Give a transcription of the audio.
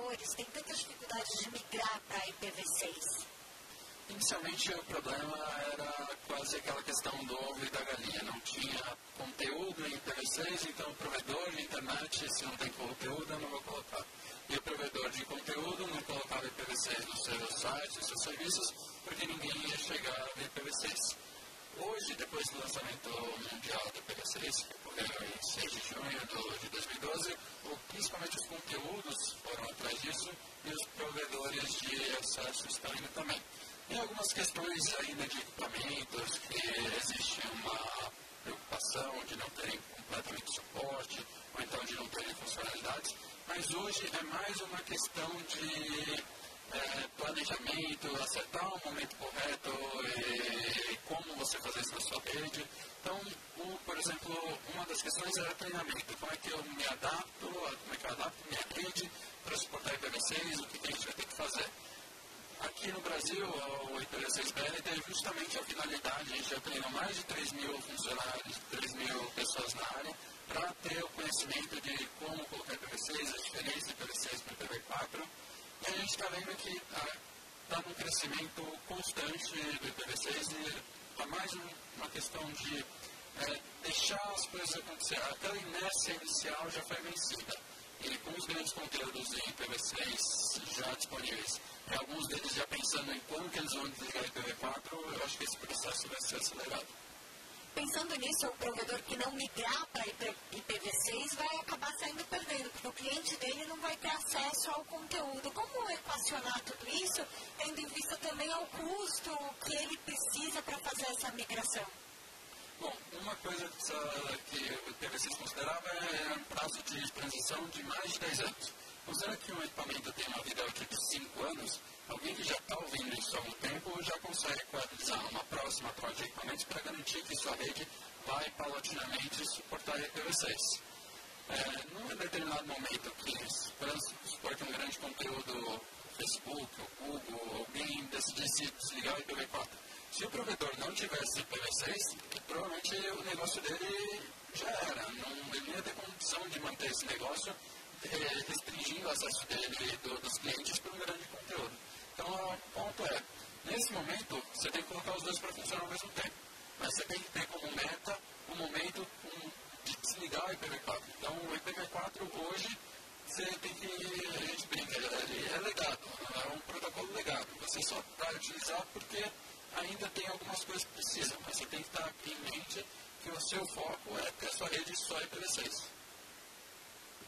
provedores têm tanta dificuldade de migrar para IPv6? Inicialmente o problema era quase aquela questão do ovo e da galinha. Não tinha conteúdo em IPv6, então o provedor de internet, se não tem conteúdo, eu não vou colocar. E o provedor de conteúdo não colocava IPv6 nos seus sites, nos seus serviços, porque ninguém ia chegar a IPv6. Hoje, depois do lançamento mundial do IPv6, que ocorreu em 6 de junho de 2012, principalmente os conteúdos foram atrás disso e os provedores de acesso estão indo também. Tem algumas questões ainda de equipamentos, que existe uma preocupação de não terem completamente suporte, ou então de não terem funcionalidades, mas hoje é mais uma questão de planejamento, acertar o momento correto e como você fazer isso na sua rede. Então, por exemplo, uma das questões era treinamento. Como é que eu me adapto, como é que eu adapto minha rede para suportar IPv6, o que a gente vai ter que fazer. Aqui no Brasil, o IPv6BR teve justamente a finalidade, a gente já treinou mais de 3 mil funcionários, 3 mil pessoas na área, para ter o conhecimento de como colocar IPv6, a diferença de IPv6 para IPv4. E a gente está vendo que está num crescimento constante do IPv6 e está mais uma questão de deixar as coisas acontecer. Aquela inércia inicial já foi vencida. E com os grandes conteúdos em IPv6 já disponíveis, e alguns deles já pensando em como que eles vão desligar IPv4, eu acho que esse processo vai ser acelerado. Pensando nisso, o provedor que não migrar para IPv6 vai acabar saindo perdendo, porque o cliente dele não vai ter acesso ao conteúdo. Como equacionar tudo isso, tendo em vista também ao custo que ele precisa para fazer essa migração? Bom, uma coisa que o IPv6 considerava é um prazo de transição de mais de 10 anos. Considerando que um equipamento tem uma vida útil de 5 anos, alguém que já está ouvindo isso há um tempo já consegue quadrilhar uma próxima troca de equipamentos para garantir que sua rede vai paulatinamente suportar IPv6. Num determinado momento que suporta um grande conteúdo, Facebook, o Google, alguém decidisse desligar o IPv4. Se o provedor não tivesse IPv6, provavelmente o negócio dele já era. Ele não ia ter condição de manter esse negócio restringindo o acesso dele dos clientes para um grande conteúdo. Então, o ponto é, nesse momento, você tem que colocar os dois para funcionar ao mesmo tempo. Mas você tem que ter como meta o momento de desligar o IPv4. Então, o IPv4 hoje, você tem que, a gente brinca, ele é legado, é um protocolo legado. Você só vai utilizar porque ainda tem algumas coisas que precisam, mas você tem que estar em mente que o seu foco é ter a sua rede só IPv6.